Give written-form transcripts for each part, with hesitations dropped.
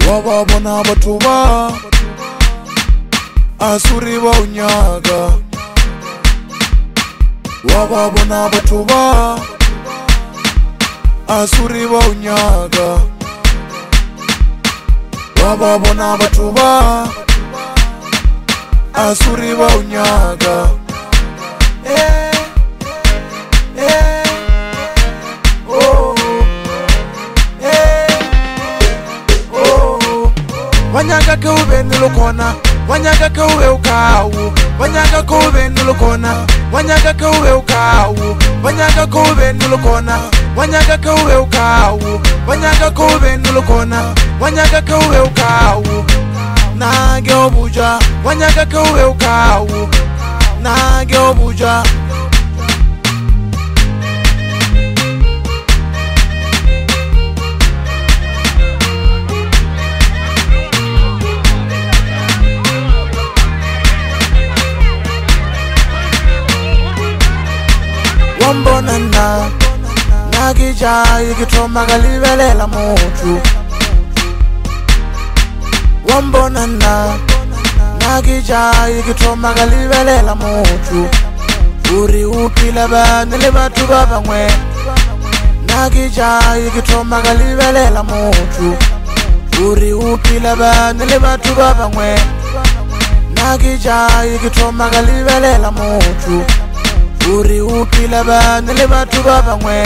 wababona batuba asuri ba unyaga wababona batuba asuri ba unyaga wababona batuba asuri ba unyaga Wanyaga kube nilukona, wanyaga kube ukawu, wanyaga kube nilukona, wanyaga kube ukawu, wanyaga kube nilukona, wanyaga kube ukawu, wanyaga kube nilukona, wanyaga kube ukawu, nage obuja, wanyaga kube ukawu, nage obuja. Wambonana nagija ikitoma galibelela mutu Wambonana nagija ikitoma galibelela mutu Uri upila banele batu babamwe Nagija ikitoma galibelela mutu Uri upila banele batu babamwe Nagija ikitoma galibelela mutu Uri upila banele batu babamwe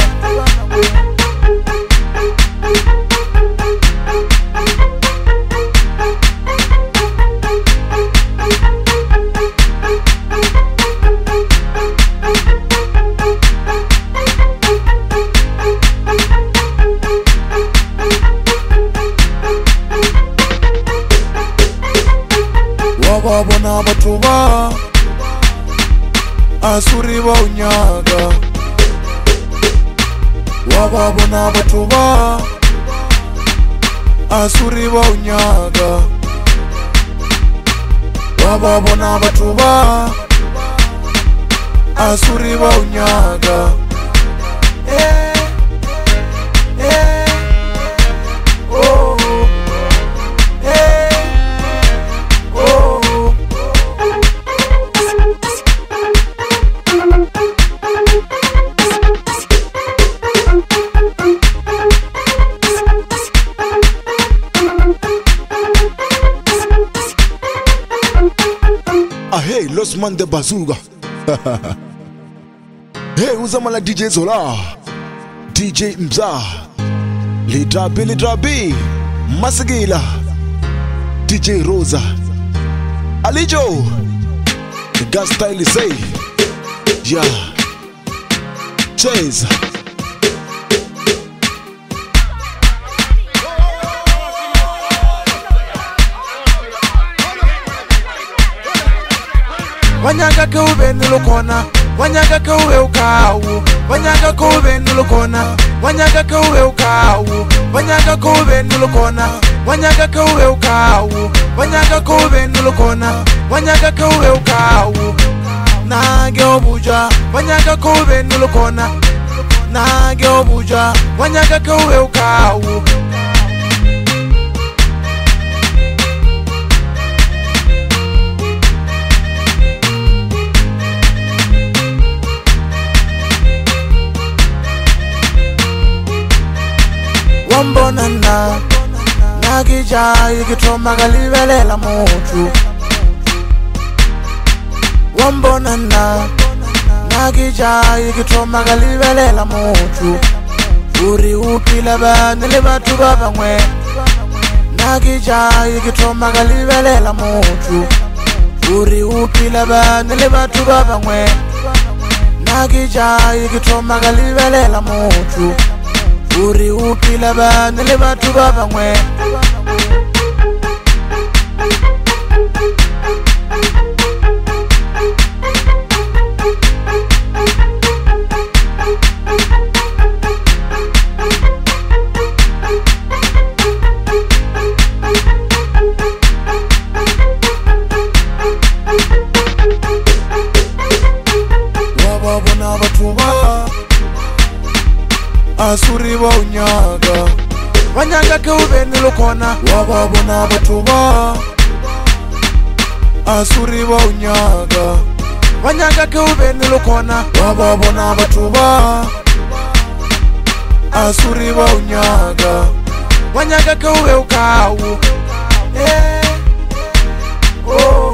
wababona batuba asuri ba unyaga wababona batuba asuri ba unyaga wababona batuba asuri ba unyaga Hey, Los Man de Bazooka. Hey, uzamala DJ Zola, DJ Mza, Lidrabi, Masagila, DJ Rosa, Alijo, the gas style say, yeah, Chase. Wanyaga kube nilukona, wanyaga kube ukawu, wanyaga kube nilukona, wanyaga kube ukawu, wanyaga kube nilukona, wanyaga kube ukawu, wanyaga kube nilukona, wanyaga kube ukawu, nage obuja, wanyaga kube nilukona, nage obuja, wanyaga kube ukawu. Wambonana nagija ikitoma galibelela mutu Wambonana nagija ikitoma galibelela mutu Uri upila banele batu babamwe Nagija ikitoma galibelela mutu Uri upila banele batu babamwe Nagija ikitoma galibelela mutu Uri upila banele batu babamwe wababona batuba asuri ba unyaga Wanyanga ke ube nilokona wababona batuba asuri ba unyaga Wanyanga ke ube nilokona wababona batuba asuri ba unyaga Wanyanga ke ube ukawu oh